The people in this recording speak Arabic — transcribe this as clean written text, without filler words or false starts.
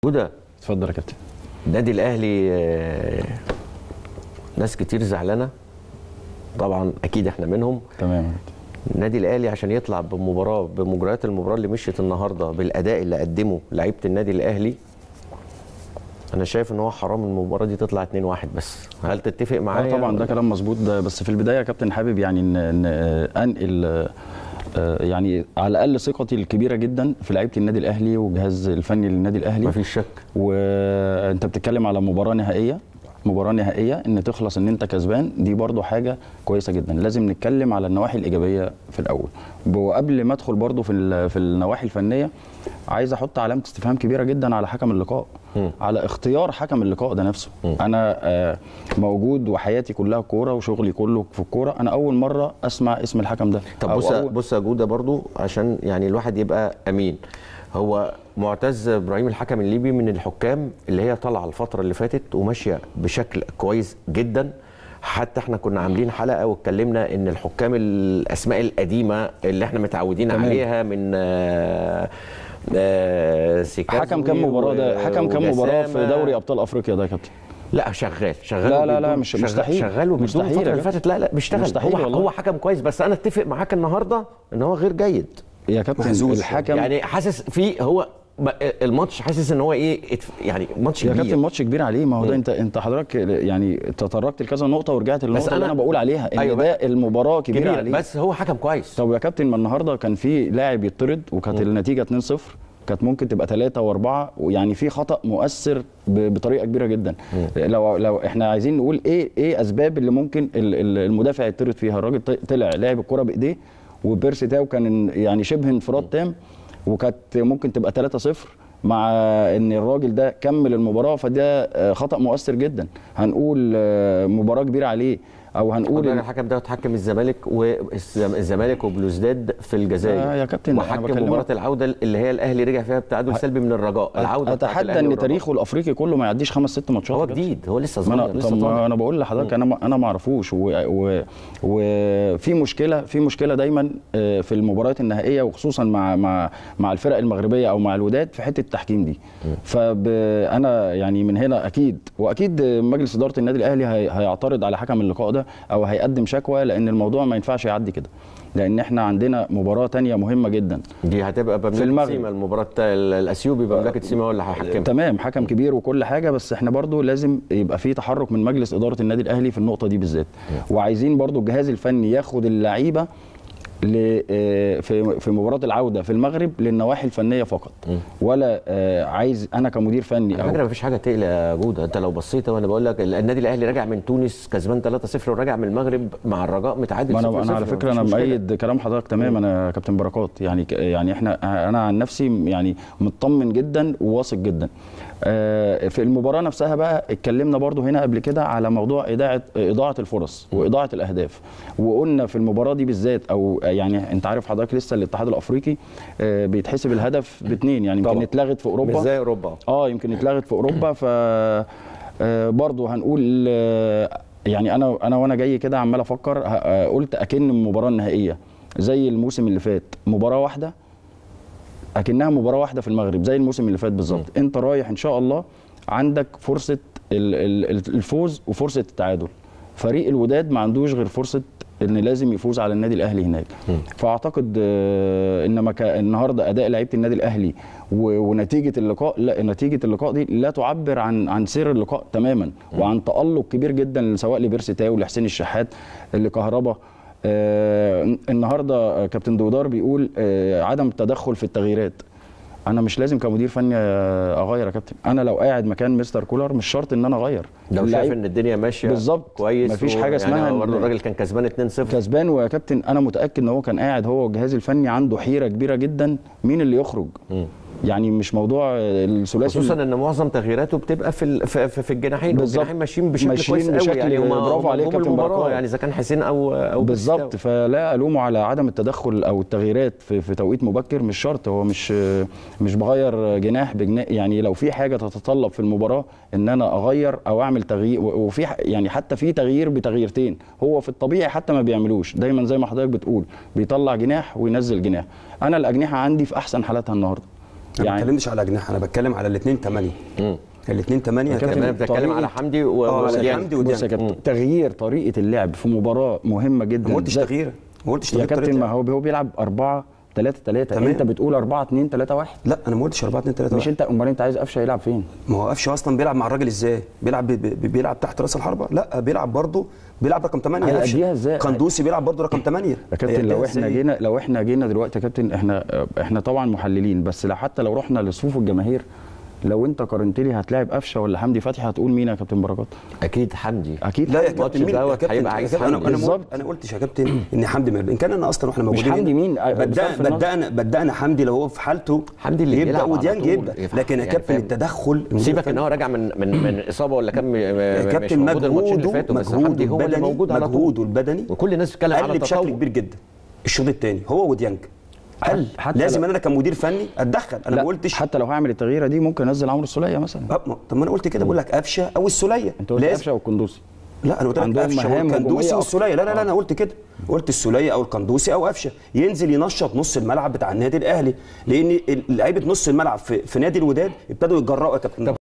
جودة، اتفضل يا كابتن. النادي الاهلي ناس كتير زعلانه طبعا، اكيد احنا منهم. تمام. النادي الاهلي عشان يطلع بمباراه بمجريات المباراه اللي مشيت النهارده بالاداء اللي قدمه لعيبه النادي الاهلي، انا شايف ان هو حرام المباراه دي تطلع 2-1 بس. هل تتفق معايا؟ طبعا ده كلام مظبوط. ده بس في البدايه يا كابتن حابب يعني ان انقل يعني على الاقل ثقتي الكبيره جدا في لعيبه النادي الاهلي والجهاز الفني للنادي الاهلي. مفيش شك. وانت بتتكلم على مباراه نهائيه ان تخلص ان انت كسبان، دي برضو حاجه كويسه جدا. لازم نتكلم على النواحي الايجابيه في الاول، وقبل ما ادخل برضو في النواحي الفنيه عايز احط علامه استفهام كبيره جدا على حكم اللقاء، على اختيار حكم اللقاء ده نفسه. انا موجود وحياتي كلها كوره وشغلي كله في الكوره، انا اول مره اسمع اسم الحكم ده. طب بص يا جوده برضو عشان يعني الواحد يبقى امين، هو معتز ابراهيم الحكم الليبي من الحكام اللي هي طالعه الفتره اللي فاتت وماشيه بشكل كويس جدا. حتى احنا كنا عاملين حلقه واتكلمنا ان الحكام الاسماء القديمه اللي احنا متعودين عليها من حكم كام مباراه ده؟ حكم كام مباراه في دوري ابطال افريقيا ده يا كابتن؟ لا شغال لا مش مستحيل. شغال وبيدوم الفتره اللي فاتت. لا بيشتغل. هو حكم كويس، بس انا اتفق معاك النهارده ان هو غير جيد يا كابتن. الحكم يعني حاسس فيه هو الماتش، حاسس ان هو ايه يعني ماتش كبير يا كابتن. ماتش كبير عليه. ما هو ده انت حضرتك يعني تطرقت لكذا نقطه ورجعت للنقطه اللي انا بقول عليها ان أيوة ده المباراه كبيره عليه، بس هو حكم كويس. طب يا كابتن، ما النهارده كان في لاعب يطرد وكانت النتيجه 2-0، كانت ممكن تبقى 3 و4، ويعني في خطا مؤثر بطريقه كبيره جدا. لو احنا عايزين نقول ايه اسباب اللي ممكن المدافع يطرد فيها، الراجل طلع لعب الكره بايديه وبيرسي تاو كان يعني شبه انفراد تام، وكانت ممكن تبقى 3-0 مع ان الراجل ده كمل المباراه، فده خطا مؤثر جدا. هنقول مباراه كبيره عليه، او هنقول الحكم ده اتحكم الزمالك وبلوزداد في الجزائر يا كابتن، وحكم مباراه العوده اللي هي الاهلي رجع فيها بتعادل سلبي من الرجاء. العوده اتحدى ان تاريخه الافريقي كله ما يعديش 5-6 ماتشات. هو جديد، هو لسه صغير. طب انا بقول لحضرتك انا ما اعرفوش. وفي مشكله دايما في المباريات النهائيه، وخصوصا مع الفرق المغربيه او مع الوداد في حته التحكيم دي. فانا يعني من هنا واكيد مجلس اداره النادي الاهلي هيعترض على حكم اللقاء ده او هيقدم شكوى، لان الموضوع ما ينفعش يعدي كده، لان احنا عندنا مباراه تانية مهمه جدا. دي هتبقى بمملكه سيما، المباراه الاثيوبي بمملكه سيما هو اللي هيحكمها. تمام، حكم كبير وكل حاجه، بس احنا برضو لازم يبقى في تحرك من مجلس اداره النادي الاهلي في النقطه دي بالذات. وعايزين برضو الجهاز الفني ياخد اللعيبه في مباراه العوده في المغرب للنواحي الفنيه فقط، ولا عايز انا كمدير فني. على فكره مفيش حاجه تقلق يا جوده، انت لو بصيت وانا بقول لك النادي الاهلي راجع من تونس كسبان 3-0 وراجع من المغرب مع الرجاء متعادل 0-0. انا على فكره انا مؤيد كلام حضرتك تماما. انا كابتن بركات يعني انا عن نفسي يعني مطمن جدا وواثق جدا. في المباراه نفسها بقى اتكلمنا برضو هنا قبل كده على موضوع اضاعه الفرص واضاعه الاهداف، وقلنا في المباراه دي بالذات، او يعني انت عارف حضرتك لسه الاتحاد الافريقي بيتحسب الهدف ب2، يعني يمكن اتلغت في اوروبا، مش زي اوروبا. يمكن اتلغت في اوروبا. ف برضو هنقول يعني انا وانا جاي كده عمال افكر، قلت اكن المباراه النهائيه زي الموسم اللي فات، مباراه واحده اكنها مباراه واحده في المغرب زي الموسم اللي فات بالظبط. انت رايح ان شاء الله عندك فرصه الفوز وفرصه التعادل. فريق الوداد ما عندوش غير فرصه ان لازم يفوز على النادي الاهلي هناك. فاعتقد انما النهارده اداء لعيبه النادي الاهلي ونتيجه اللقاء، لا، نتيجه اللقاء دي لا تعبر عن سير اللقاء تماما، وعن تالق كبير جدا سواء لبيرسي تاو لحسين الشحات لكهربا. النهارده كابتن دودار بيقول عدم التدخل في التغييرات. انا مش لازم كمدير فني اغير يا كابتن. انا لو قاعد مكان مستر كولر مش شرط ان انا اغير، لو شايف ان الدنيا ماشيه بالظبط كويس. مفيش حاجه اسمها يعني برضه الراجل كان كسبان 2-0 كسبان. ويا كابتن انا متاكد ان هو كان قاعد هو والجهاز الفني عنده حيره كبيره جدا مين اللي يخرج. يعني مش موضوع الثلاثي، خصوصا ان معظم تغييراته بتبقى في الجناحين، والجناحين ماشيين بشكل كويس قوي. يعني برافو عليك كابتن بركات، يعني اذا كان حسين او بالظبط. فلا الومه على عدم التدخل او التغييرات في توقيت مبكر. مش شرط، هو مش بغير جناح بجناح. يعني لو في حاجه تتطلب في المباراه ان انا اغير او اعمل تغيير، وفي يعني حتى في تغيير بتغييرتين، هو في الطبيعي حتى ما بيعملوش دايما زي ما حضرتك بتقول، بيطلع جناح وينزل جناح. انا الاجنحه عندي في احسن حالاتها النهارده، انا ما بتكلمش على اجنحه، انا بتكلم على الاثنين 8. الاثنين 8 انا بتكلم على حمدي حمدي بص يا كابتن، تغيير طريقه اللعب في مباراه مهمه جدا. ما قلتش تغيير، ما قلتش تغيير يا كابتن. ما هو بيلعب 4-3-3، انت بتقول 4-2-3-1. لا انا ما قلتش 4-2-3-1. مش انت امال انت عايز قفشه يلعب فين؟ ما هو قفشه اصلا بيلعب مع الراجل ازاي؟ بيلعب تحت راس الحربه؟ لا بيلعب برضه، بيلعب رقم 8. هيأديها ازاي؟ قندوسي بيلعب برضه رقم 8 يا كابتن. لو احنا جينا دلوقتي يا كابتن، احنا طبعا محللين، بس حتى لو رحنا لصفوف الجماهير، لو انت قارنت لي هتلاعب قفشه ولا حمدي فتحي، هتقول مين يا كابتن بركات؟ اكيد حمدي. اكيد. لا يا كابتن، مين هيبقى عايز حمدي بالظبط. انا قلتش يا كابتن ان حمدي ان كان انا اصلا واحنا موجودين مش حمدي مين؟ بدأنا حمدي لو هو في حالته حمدي اللي يبدا وديانج يبدا، لكن يا كابتن التدخل سيبك ان هو راجع من اصابه ولا كان كابتن مجهوده البدني وكل الناس بتتكلم على التطور بشكل كبير جدا الشوط الثاني هو وديانج. لازم انا كمدير فني اتدخل. انا ما قلتش حتى لو هعمل التغييره دي ممكن انزل عمرو السوليه مثلا. طب ما انا قلت كده، بقول لك قفشه او السوليه. انت قلت قفشه والقندوسي. لا انا قلت لك قفشه والقندوسي والسوليه. لا انا قلت كده، قلت السوليه او القندوسي او قفشه ينزل ينشط نص الملعب بتاع النادي الاهلي، لان لعيبه نص الملعب في نادي الوداد ابتدوا يتجرأوا يا كابتن.